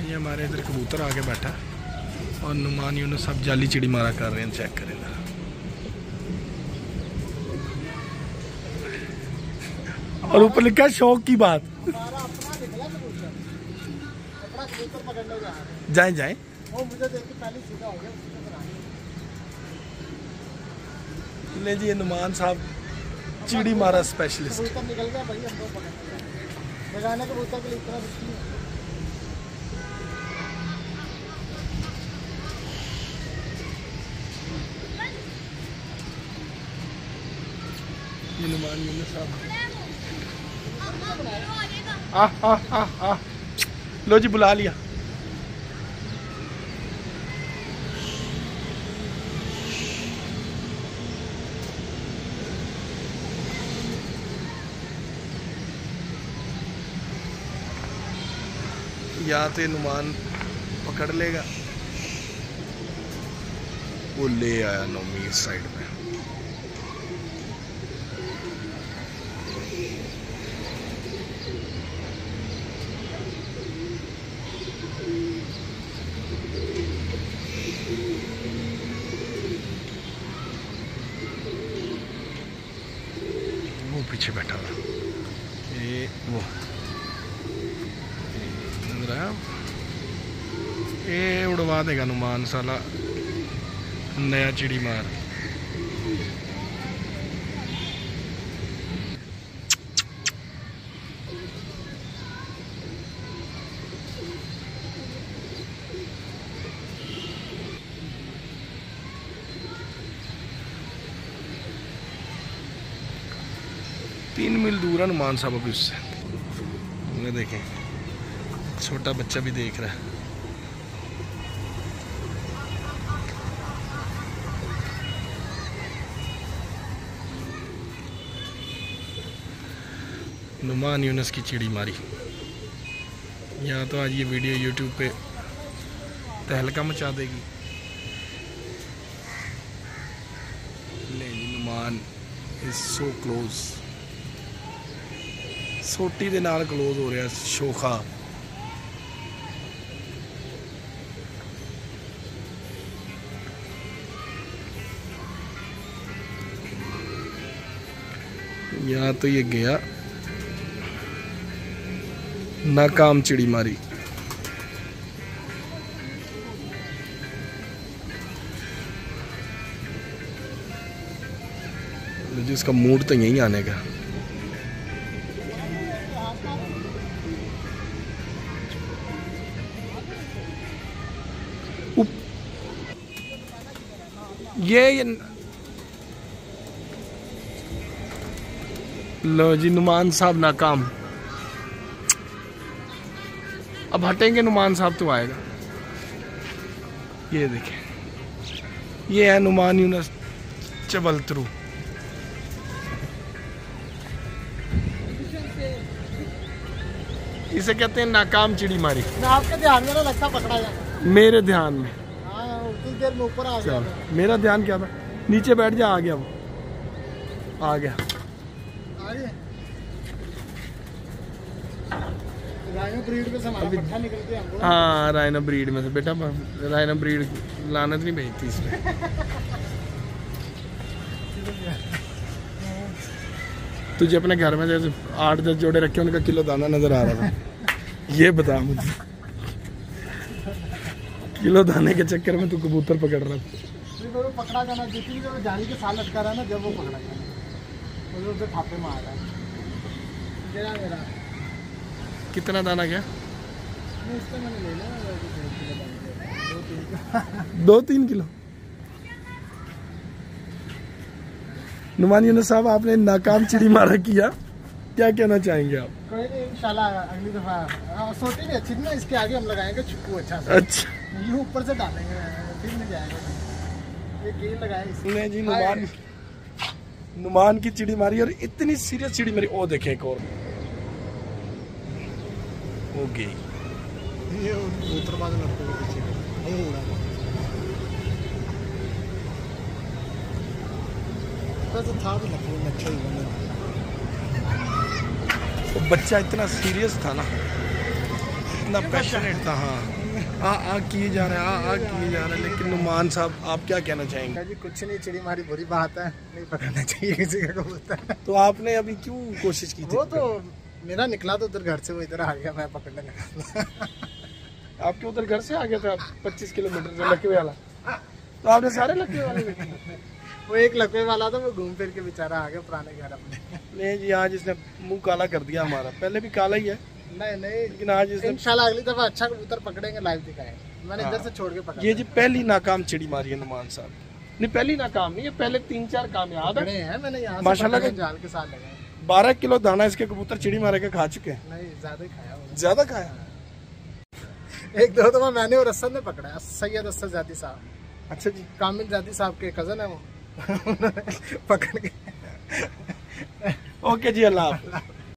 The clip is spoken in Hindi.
ये हमारे इधर कबूतर आके बैठा और नुमान यूनुस सब जाली चिड़ी मारा कर रहे हैं। चेक करें इधर। और ऊपर लिखा है शौक की बात। जाए जाए ले जी, नुमान साहब चिड़ी मारा स्पेशलिस्ट। निकल गया भाई, हम लोग लगाने के कबूतर के लिए इतना रिस्की है। ये नुमान यूनुस साहब आ लो जी, बुला लिया। या तो नुमान पकड़ लेगा। वो ले आया नोमी इस साइड में। वो पीछे बैठा था, ये वो ये उड़वा देगा नुमान साला नया चिड़ी मार। तीन मील दूर है नुमान साहब अभी उससे। उन्हें देखें, छोटा बच्चा भी देख रहा है। नुमान यूनुस की चिड़ी मारी। यहाँ तो आज ये वीडियो YouTube पे तहलका मचा देगी। ले नुमान इज सो क्लोज, सोटी दे नाल क्लोज हो रहा शोखा। यहाँ तो ये गया, नाकाम चिड़ी मारी। जिसका मूड तो यहीं आने का। ये लो जी, नुमान साहब नाकाम। अब हटेंगे नुमान साहब तो आएगा। ये देखें, ये है नुमान यूनुस चबलतरू। इसे कहते हैं नाकाम चिड़ी मारी। आपके ध्यान में ना लगता पकड़ा जाता। मेरे ध्यान में। हाँ, उतनी देर में ऊपर आ गया। मेरा ध्यान क्या था? नीचे बैठ जा। आ गया वो, आ गया। राइनो ब्रीड में से हमारा पट्टा निकल गया हमको। हाँ, राइनो ब्रीड में से बेटा, राइनो ब्रीड लानत नहीं भेजती इसमें। तुझे अपने घर में जैसे 8-10 जोड़े रखे, उनका किलो दाना नजर आ रहा था। ये बता मुझे, किलो दाने के चक्कर में तू कबूतर पकड़ रहा था। पकड़ा जाना, जितनी जो जाली के साल लटका रहा है ना, जब वो पकड़ा जाना उसे थापे में आ रहा है। मेरा कितना दाना क्या? मैंने ले लिया 2-3 किलो। नुमान यूनुस साहब, आपने नाकाम चिड़ी मारा किया, क्या कहना चाहेंगे आप? कोई नहीं, इंशाल्लाह अगली दफा सोटी नहीं अच्छी ना, इसके आगे हम लगाएंगे चुप्पू अच्छा से। अच्छा, ये ऊपर से डालेंगे, फिर नहीं जाएगा। ये गेंद लगाएंगे जी। नुमान की चिड़ी मारी, और इतनी सीरियस चिड़ी मारी। ओ देखे एक और हो गई। ये उत्तरबाद लड़कों के पीछे उड़ा तो था भी लड़कों में अच्छा ही बना। तो बच्चा इतना सीरियस था ना, कितना पैशनेट था। हाँ आ किए जा रहे हैं, आ किए जा रहे हैं। लेकिन नुमान साहब आप क्या कहना चाहेंगे? जी कुछ नहीं, चिड़ी मारी बुरी बात है, नहीं पकड़ना चाहिए किसी का कबूतर। तो आपने अभी क्यों कोशिश की थी? वो तो मेरा निकला तो उधर घर से, वो इधर आ गया, मैं पकड़ने लगा। आपके उधर घर से आ गया था 25 किलोमीटर से लकवे वाला, तो आपने सारे लकवे वाले देखे? वो एक लकवे वाला था, वो घूम फिर के बेचारा आ गया पुराने घर अपने। नहीं जी, आज इसने मुंह काला कर दिया हमारा, पहले भी काला ही है। नहीं लेकिन आज इसने इंशाल्लाह अगली दफा अच्छा कबूतर पकड़ेंगे, लाइव दिखाएंगे। मैंने इधर से छोड़ के पकड़ा। ये जी पहली नाकाम चिड़ी मारी है नुमान साहब। नहीं पहली नाकाम नहीं है, पहले 3-4 कामयाब है। मैंने यहाँ माशाल्लाह जाल के साथ लगाए। 12 किलो दाना इसके कबूतर चिड़ी मारे के खा चुके हैं। नहीं ज्यादा ही खाया होगा। ज्यादा खाया? एक दो दफा मैंने और असद ने पकड़ा है, सैयद असद जाती साहब। अच्छा जी, कामिल जाती साहब के कजन है वो। पकड़ के। ओके जी, अल्लाह हाफ़िज़।